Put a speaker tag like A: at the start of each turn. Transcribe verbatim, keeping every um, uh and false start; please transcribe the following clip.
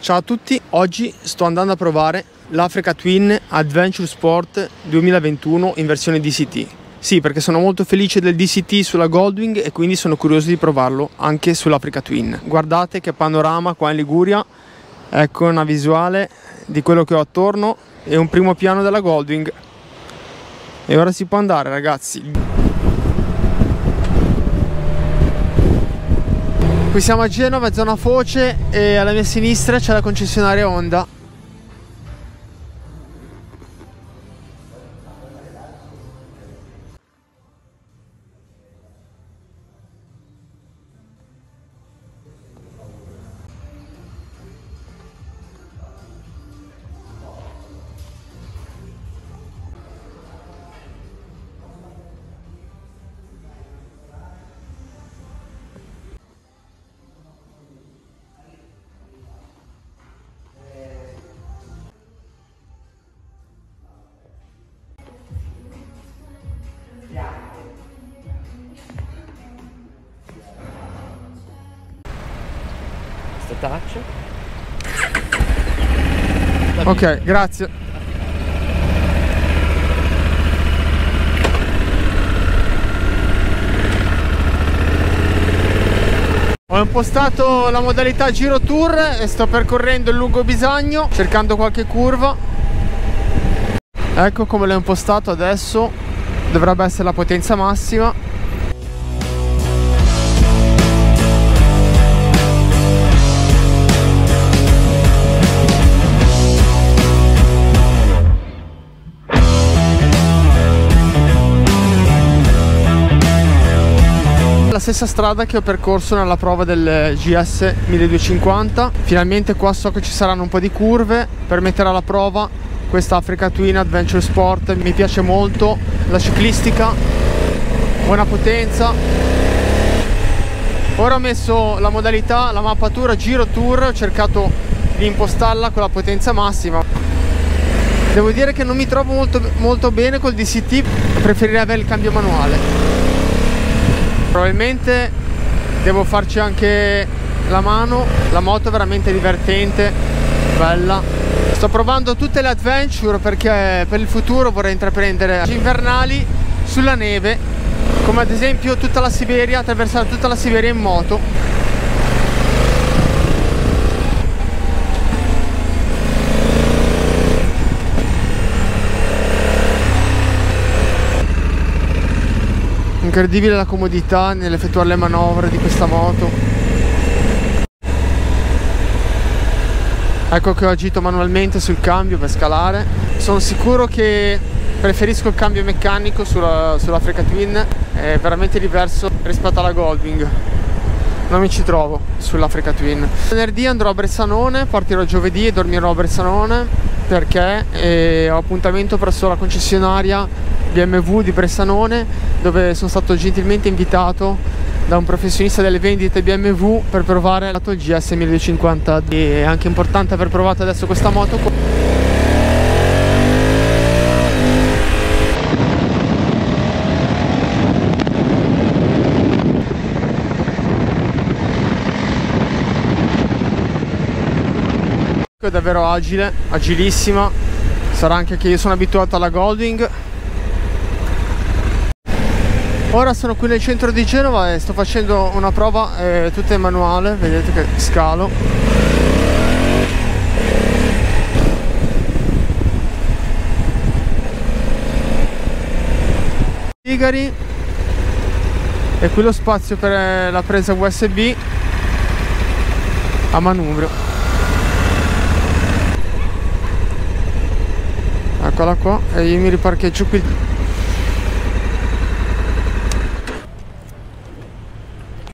A: Ciao a tutti, oggi sto andando a provare l'Africa Twin Adventure Sport duemilaventuno in versione D C T. Sì, perché sono molto felice del D C T sulla Goldwing e quindi sono curioso di provarlo anche sull'Africa Twin. Guardate che panorama qua in Liguria, ecco una visuale di quello che ho attorno e un primo piano della Goldwing. E ora si può andare, ragazzi. Qui siamo a Genova, zona Foce, e alla mia sinistra c'è la concessionaria Honda.
B: Touch.
A: Ok, grazie. Ho impostato la modalità giro tour e sto percorrendo il lungo Bisagno cercando qualche curva. Ecco come l'ho impostato adesso, dovrebbe essere la potenza massima. La stessa strada che ho percorso nella prova del G S milleduecentocinquanta. Finalmente qua so che ci saranno un po' di curve per mettere alla prova questa Africa Twin Adventure Sport. Mi piace molto la ciclistica, buona potenza. Ora ho messo la modalità, la mappatura giro tour, ho cercato di impostarla con la potenza massima. Devo dire che non mi trovo molto, molto bene col D C T, preferirei avere il cambio manuale. Probabilmente devo farci anche la mano. La moto è veramente divertente, bella. Sto provando tutte le adventure perché per il futuro vorrei intraprendere invernali sulla neve, come ad esempio tutta la Siberia, attraversare tutta la Siberia in moto. Incredibile la comodità nell'effettuare le manovre di questa moto. Ecco che ho agito manualmente sul cambio per scalare. Sono sicuro che preferisco il cambio meccanico sulla, sull'Africa Twin, è veramente diverso rispetto alla Goldwing. Non mi ci trovo sull'Africa Twin. Venerdì andrò a Bressanone, partirò giovedì e dormirò a Bressanone perché eh, ho appuntamento presso la concessionaria B M W di Bressanone, dove sono stato gentilmente invitato da un professionista delle vendite B M W per provare il G S milleduecentocinquanta. È anche importante aver provato adesso questa moto. È davvero agile, agilissima. Sarà anche che io sono abituato alla Goldwing. Ora sono qui nel centro di Genova e sto facendo una prova eh, tutta in manuale. Vedete che scalo. Sigari. E qui lo spazio per la presa U S B a manubrio. Eccola qua, e io mi riparcheggio qui.